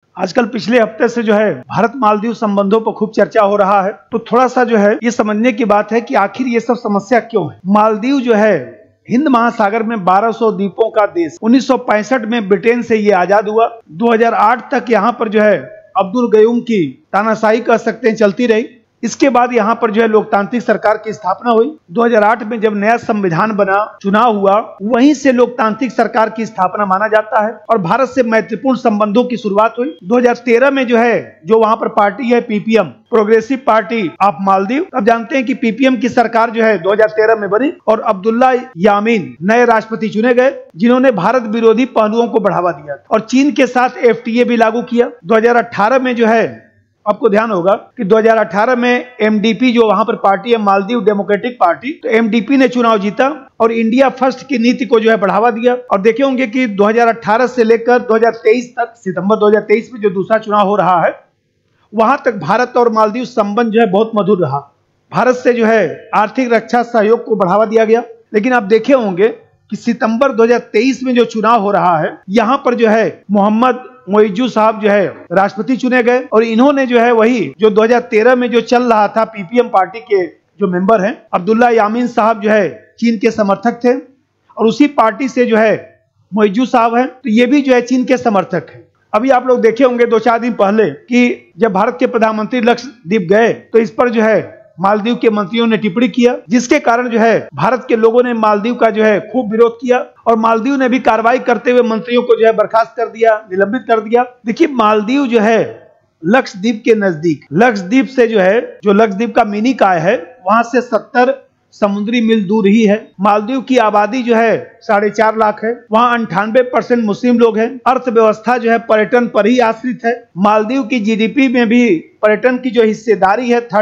आजकल पिछले हफ्ते से जो है भारत मालदीव संबंधों पर खूब चर्चा हो रहा है। तो थोड़ा सा जो है ये समझने की बात है कि आखिर ये सब समस्या क्यों है। मालदीव जो है हिंद महासागर में 1200 द्वीपों का देश। 1965 में ब्रिटेन से ये आजाद हुआ। 2008 तक यहाँ पर जो है अब्दुल गयूम की तानाशाही कह सकते हैं चलती रही। इसके बाद यहाँ पर जो है लोकतांत्रिक सरकार की स्थापना हुई। 2008 में जब नया संविधान बना, चुनाव हुआ, वहीं से लोकतांत्रिक सरकार की स्थापना माना जाता है और भारत से मैत्रीपूर्ण संबंधों की शुरुआत हुई। 2013 में जो है वहां पर पार्टी है PPM, progressive party of Maldives. अब जानते हैं कि पीपीएम की सरकार जो है 2013 में बनी और अब्दुल्ला यामीन नए राष्ट्रपति चुने गए, जिन्होंने भारत विरोधी पहलुओं को बढ़ावा दिया और चीन के साथ एफटीए भी लागू किया। 2018 में जो है आपको ध्यान होगा कि 2018 में एमडीपी जो वहां पर पार्टी है मालदीव डेमोक्रेटिक पार्टी, तो एमडीपी ने चुनाव जीता और इंडिया फर्स्ट की नीति को जो है बढ़ावा दिया। और देखे होंगे कि 2018 से लेकर 2023 तक, सितंबर 2023 में जो दूसरा चुनाव हो रहा है, वहां तक भारत और मालदीव संबंध जो है बहुत मधुर रहा। भारत से जो है आर्थिक रक्षा सहयोग को बढ़ावा दिया गया। लेकिन आप देखे होंगे कि सितंबर 2023 में जो चुनाव हो रहा है, यहां पर जो है मोहम्मद मोइजू साहब जो है राष्ट्रपति चुने गए और इन्होंने जो है वही जो 2013 में जो चल रहा था पीपीएम पार्टी के जो मेंबर हैं अब्दुल्ला यामीन साहब जो है चीन के समर्थक थे और उसी पार्टी से जो है मोइजू साहब हैं, तो ये भी जो है चीन के समर्थक हैं। अभी आप लोग देखे होंगे 2-4 दिन पहले कि जब भारत के प्रधानमंत्री लक्षद्वीप गए तो इस पर जो है मालदीव के मंत्रियों ने टिप्पणी किया, जिसके कारण जो है भारत के लोगों ने मालदीव का जो है खूब विरोध किया और मालदीव ने भी कार्रवाई करते हुए मंत्रियों को जो है बर्खास्त कर दिया, निलंबित कर दिया। देखिए मालदीव जो है लक्षद्वीप के नजदीक, लक्षद्वीप से जो है जो लक्षद्वीप का मिनी काय है वहां से 70 समुद्री मील दूर ही है। मालदीव की आबादी जो है 4.5 लाख है। वहाँ 98% मुस्लिम लोग हैं। अर्थव्यवस्था जो है पर्यटन पर ही आश्रित है। मालदीव की जीडीपी में भी पर्यटन की जो हिस्सेदारी है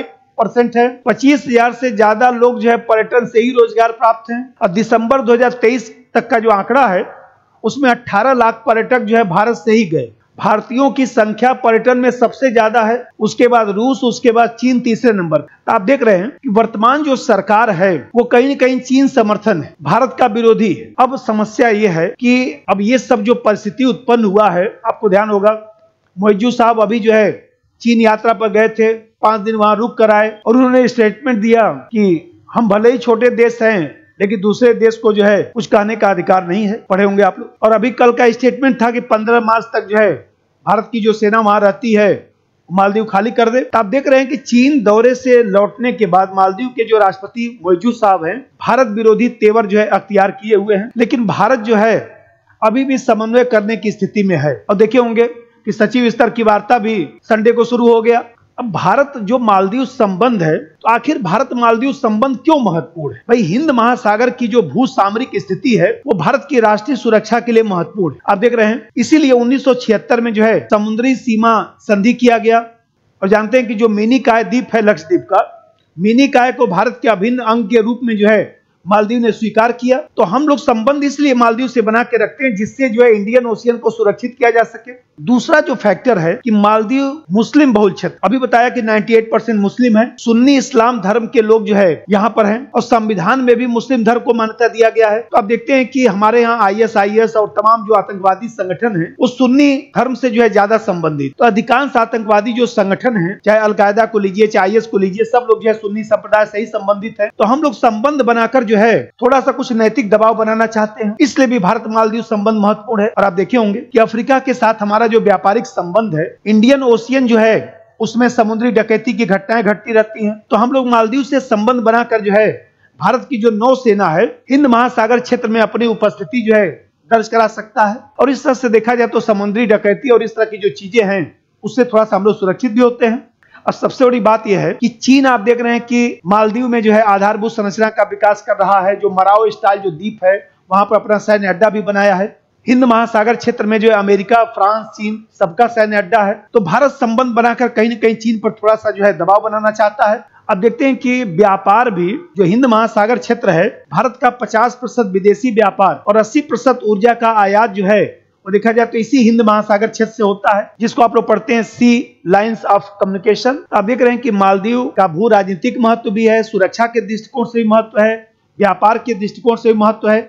35% है। 25,000 से ज्यादा लोग जो है पर्यटन से ही रोजगार प्राप्त हैं और दिसंबर 2023 तक का जो आंकड़ा है उसमें 18 लाख पर्यटक जो है भारत से ही गए। भारतीयों की संख्या पर्यटन में सबसे ज्यादा है, उसके बाद रूस, उसके बाद चीन तीसरे नंबर। तो आप देख रहे हैं कि वर्तमान जो सरकार है वो कहीं न कहीं चीन समर्थन है, भारत का विरोधी है। अब समस्या ये है कि अब ये सब जो परिस्थिति उत्पन्न हुआ है, आपको ध्यान होगा मोइजू साहब अभी जो है चीन यात्रा पर गए थे, 5 दिन वहां रुक कर आए और उन्होंने स्टेटमेंट दिया कि हम भले ही छोटे देश हैं लेकिन दूसरे देश को जो है कुछ कहने का अधिकार नहीं है। पढ़े होंगे आप लोग। और अभी कल का स्टेटमेंट था कि 15 मार्च तक जो है भारत की जो सेना वहां रहती है मालदीव खाली कर दे। तो आप देख रहे हैं कि चीन दौरे से लौटने के बाद मालदीव के जो राष्ट्रपति मोइजू साहब हैं भारत विरोधी तेवर जो है अख्तियार किए हुए हैं, लेकिन भारत जो है अभी भी समन्वय करने की स्थिति में है। और देखे होंगे कि सचिव स्तर की वार्ता भी संडे को शुरू हो गया। अब भारत जो मालदीव संबंध है, तो आखिर भारत मालदीव संबंध क्यों महत्वपूर्ण है? भाई हिंद महासागर की जो भू सामरिक स्थिति है वो भारत की राष्ट्रीय सुरक्षा के लिए महत्वपूर्ण है। आप देख रहे हैं इसीलिए 1976 में जो है समुद्री सीमा संधि किया गया। और जानते हैं कि जो मिनी काय द्वीप है लक्षद्वीप का, मिनी काय को भारत के अभिन्न अंग के रूप में जो है मालदीव ने स्वीकार किया। तो हम लोग संबंध इसलिए मालदीव से बना के रखते हैं जिससे जो है इंडियन ओशियन को सुरक्षित किया जा सके। दूसरा जो फैक्टर है कि मालदीव मुस्लिम बहुल क्षेत्र, अभी बताया कि 98% मुस्लिम है, सुन्नी इस्लाम धर्म के लोग जो है यहाँ पर हैं और संविधान में भी मुस्लिम धर्म को मान्यता दिया गया है। तो आप देखते हैं कि हमारे यहाँ ISIS और तमाम जो आतंकवादी संगठन है वो सुन्नी धर्म से जो है ज्यादा संबंधित। तो अधिकांश आतंकवादी जो संगठन है, चाहे अलकायदा को लीजिए, चाहे IS को लीजिए, सब लोग जो है सुन्नी संप्रदाय से ही संबंधित है। तो हम लोग संबंध बनाकर जो है थोड़ा सा कुछ नैतिक दबाव बनाना चाहते हैं, इसलिए भी भारत मालदीव संबंध महत्वपूर्ण है। और आप देखे होंगे कि अफ्रीका के साथ हमारा जो व्यापारिक संबंध है, इंडियन ओशियन जो है उसमें समुद्री डकैती की घटनाएं घटती रहती हैं। तो हम लोग मालदीव से संबंध बनाकर जो है भारत की जो नौसेना है हिंद महासागर क्षेत्र में अपनी उपस्थिति जो है दर्ज करा सकता है। और इस तरह से देखा जाए तो समुद्री डकैती और इस तरह की जो चीजें हैं उससे थोड़ा सा हम लोग सुरक्षित भी होते हैं। और सबसे बड़ी बात यह है कि चीन, आप देख रहे हैं कि मालदीव में जो है आधारभूत संरचना का विकास कर रहा है। जो मराओ स्टाइल जो द्वीप है वहां पर अपना सैन्य अड्डा भी बनाया है। हिंद महासागर क्षेत्र में जो है अमेरिका, फ्रांस, चीन सबका सैन्य अड्डा है। तो भारत संबंध बनाकर कहीं न कहीं चीन पर थोड़ा सा जो है दबाव बनाना चाहता है। अब देखते हैं कि व्यापार भी जो हिंद महासागर क्षेत्र है, भारत का 50% विदेशी व्यापार और 80% ऊर्जा का आयात जो है वो देखा जाए तो इसी हिंद महासागर क्षेत्र से होता है, जिसको आप लोग पढ़ते हैं सी लाइंस ऑफ कम्युनिकेशन। आप देख रहे हैं कि मालदीव का भू राजनीतिक महत्व भी है, सुरक्षा के दृष्टिकोण से भी महत्व है, व्यापार के दृष्टिकोण से भी महत्व है।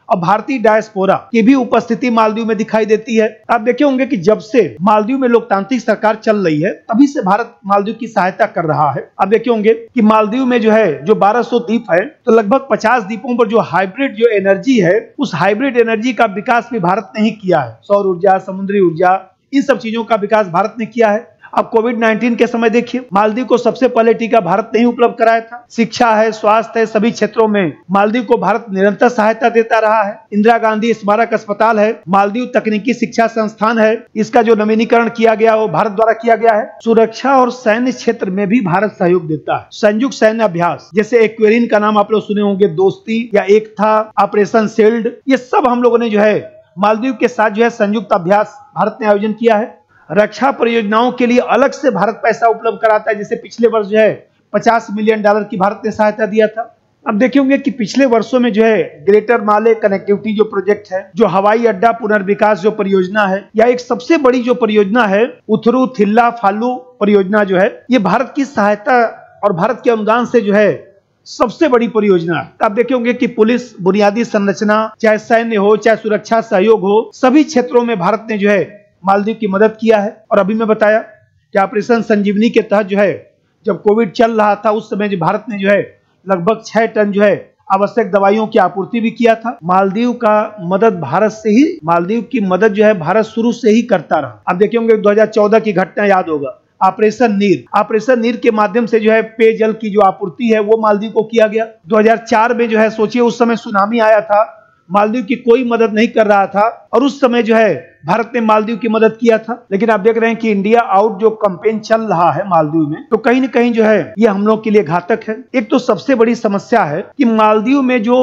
और भारतीय डायस्पोरा की भी उपस्थिति मालदीव में दिखाई देती है। आप देखे होंगे कि जब से मालदीव में लोकतांत्रिक सरकार चल रही है तभी से भारत मालदीव की सहायता कर रहा है। आप देखे होंगे कि मालदीव में जो 1200 द्वीप है, तो लगभग 50 द्वीपों पर जो हाइब्रिड जो एनर्जी है, उस हाइब्रिड एनर्जी का विकास भी भारत ने ही किया है। सौर ऊर्जा, समुद्री ऊर्जा, इन सब चीजों का विकास भारत ने किया है। अब कोविड-19 के समय देखिए, मालदीव को सबसे पहले टीका भारत ने ही उपलब्ध कराया था। शिक्षा है, स्वास्थ्य है, सभी क्षेत्रों में मालदीव को भारत निरंतर सहायता देता रहा है। इंदिरा गांधी स्मारक अस्पताल है, मालदीव तकनीकी शिक्षा संस्थान है, इसका जो नवीनीकरण किया गया वो भारत द्वारा किया गया है। सुरक्षा और सैन्य क्षेत्र में भी भारत सहयोग देता है। संयुक्त सैन्य अभ्यास जैसे एक्वेरिन का नाम आप लोग सुने होंगे, दोस्ती या एक था, ऑपरेशन शील्ड, ये सब हम लोगों ने मालदीव के साथ संयुक्त अभ्यास भारत ने आयोजन किया है। रक्षा परियोजनाओं के लिए अलग से भारत पैसा उपलब्ध कराता है। जैसे पिछले वर्ष 50 मिलियन डॉलर की भारत ने सहायता दिया था। अब देखे होंगे कि पिछले वर्षों में ग्रेटर माले कनेक्टिविटी जो प्रोजेक्ट है, जो हवाई अड्डा पुनर्विकास जो परियोजना है, या एक सबसे बड़ी जो परियोजना है उथरू थिल्ला फालू परियोजना ये भारत की सहायता और भारत के अनुदान से सबसे बड़ी परियोजना है। आप देखे होंगे कि पुलिस, बुनियादी संरचना, चाहे सैन्य हो, चाहे सुरक्षा सहयोग हो, सभी क्षेत्रों में भारत ने मालदीव की मदद किया है। और अभी मैं बताया कि ऑपरेशन संजीवनी के तहत जब कोविड चल रहा था उस समय भारत ने लगभग 6 टन आवश्यक दवाइयों की आपूर्ति भी किया था। मालदीव का मदद भारत से ही, मालदीव की मदद भारत शुरू से ही करता रहा। आप देखे होंगे 2014 की घटना याद होगा, ऑपरेशन नीर के माध्यम से पेयजल की जो आपूर्ति है वो मालदीव को किया गया। 2004 में सोचिए उस समय सुनामी आया था, मालदीव की कोई मदद नहीं कर रहा था और उस समय भारत ने मालदीव की मदद किया था। लेकिन आप देख रहे हैं कि इंडिया आउट जो कैंपेन चल रहा है मालदीव में, तो कहीं न कहीं ये हम लोग के लिए घातक है। एक तो सबसे बड़ी समस्या है कि मालदीव में जो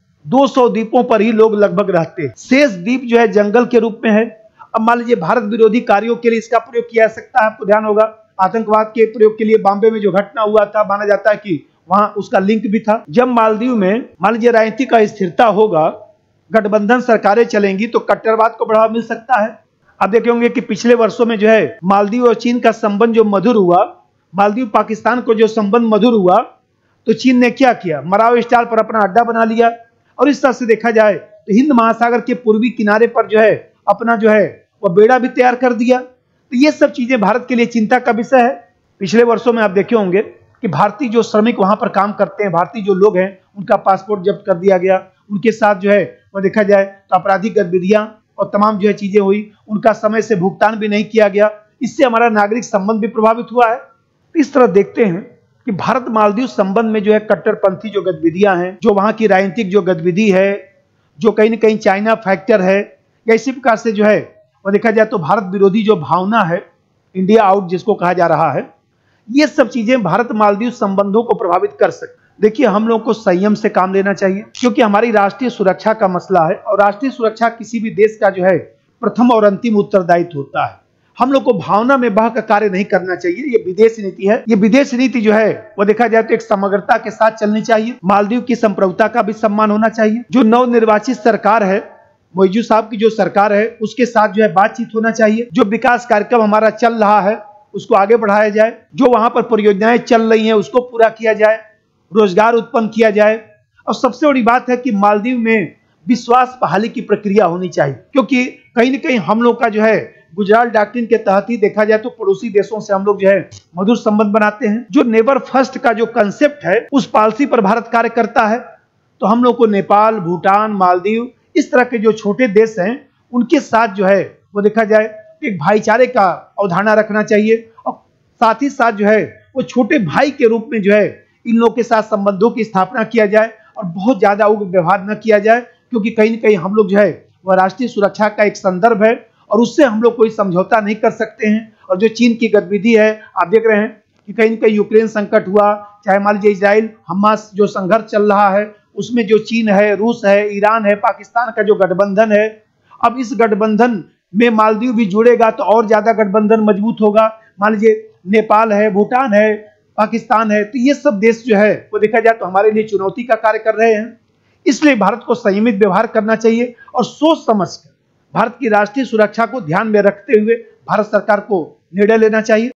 200 द्वीपों पर ही लोग लगभग रहते हैं, शेष द्वीप जंगल के रूप में है। अब मान लीजिए भारत विरोधी कार्यों के लिए इसका प्रयोग किया जा सकता है। आपको ध्यान होगा आतंकवाद के प्रयोग के लिए बॉम्बे में जो घटना हुआ था, माना जाता है कि वहां उसका लिंक भी था। जब मालदीव में मान लीजिए राजनीतिक अस्थिरता होगा, गठबंधन सरकारें चलेंगी, तो कट्टरवाद को बढ़ावा मिल सकता है। आप देखे होंगे कि पिछले वर्षों में मालदीव और चीन का संबंध जो मधुर हुआ, मालदीव पाकिस्तान को जो संबंध मधुर हुआ, तो चीन ने क्या किया, मराव स्टार पर अपना अड्डा बना लिया। और इस तरह से देखा जाए तो हिंद महासागर के पूर्वी किनारे पर अपना वह बेड़ा भी तैयार कर दिया। तो ये सब चीजें भारत के लिए चिंता का विषय है। पिछले वर्षों में आप देखे होंगे कि भारतीय जो श्रमिक वहां पर काम करते हैं, भारतीय जो लोग हैं, उनका पासपोर्ट जब्त कर दिया गया। उनके साथ वह देखा जाए तो आपराधिक गतिविधियां और तमाम चीजें हुई, उनका समय से भुगतान भी नहीं किया गया। इससे हमारा नागरिक संबंध भी प्रभावित हुआ है। इस तरह देखते हैं कि भारत मालदीव संबंध में कट्टरपंथी जो गतिविधियां हैं, जो वहां की राजनीतिक जो गतिविधि है, जो कहीं न कहीं चाइना फैक्टर है, या इसी प्रकार से वह देखा जाए तो भारत विरोधी जो भावना है, इंडिया आउट जिसको कहा जा रहा है, ये सब चीजें भारत मालदीव संबंधों को प्रभावित कर सकती। देखिए, हम लोगों को संयम से काम लेना चाहिए, क्योंकि हमारी राष्ट्रीय सुरक्षा का मसला है और राष्ट्रीय सुरक्षा किसी भी देश का प्रथम और अंतिम उत्तरदायित्व होता है। हम लोग को भावना में बह कर कार्य नहीं करना चाहिए। ये विदेश नीति है। ये विदेश नीति वो देखा जाए तो एक समग्रता के साथ चलनी चाहिए। मालदीव की संप्रभुता का भी सम्मान होना चाहिए। जो नवनिर्वाचित सरकार है, मोइजू साहब की जो सरकार है, उसके साथ बातचीत होना चाहिए। जो विकास कार्यक्रम हमारा चल रहा है उसको आगे बढ़ाया जाए। जो वहां पर परियोजनाएं चल रही हैं उसको पूरा किया जाए, रोजगार उत्पन्न किया जाए। और सबसे बड़ी बात है कि मालदीव में विश्वास बहाली की प्रक्रिया होनी चाहिए, क्योंकि कहीं न कहीं हम लोग का गुजरात डॉक्ट्रिन के तहत ही देखा जाए तो पड़ोसी देशों से हम लोग मधुर संबंध बनाते हैं। जो नेबर फर्स्ट का जो कंसेप्ट है, उस पॉलिसी पर भारत कार्य करता है। तो हम लोग को नेपाल, भूटान, मालदीव, इस तरह के जो छोटे देश हैं, उनके साथ वो देखा जाए एक भाईचारे का अवधारणा रखना चाहिए। और साथ ही साथ वो छोटे भाई के रूप में इन लोगों के साथ संबंधों की स्थापना किया जाए और बहुत ज्यादा उग्र व्यवहार न किया जाए, क्योंकि कहीं न कहीं हम लोग वह राष्ट्रीय सुरक्षा का एक संदर्भ है और उससे हम लोग कोई समझौता नहीं कर सकते हैं। और जो चीन की गतिविधि है, आप देख रहे हैं कि कहीं न कहीं यूक्रेन संकट हुआ, चाहे मान लीजिए इजराइल हमास जो संघर्ष चल रहा है, उसमें जो चीन है, रूस है, ईरान है, पाकिस्तान का जो गठबंधन है, अब इस गठबंधन में मालदीव भी जुड़ेगा तो और ज्यादा गठबंधन मजबूत होगा। मान लीजिए नेपाल है, भूटान है, पाकिस्तान है, तो ये सब देश वो देखा जाए तो हमारे लिए चुनौती का कार्य कर रहे हैं। इसलिए भारत को संयमित व्यवहार करना चाहिए और सोच समझकर भारत की राष्ट्रीय सुरक्षा को ध्यान में रखते हुए भारत सरकार को निर्णय लेना चाहिए।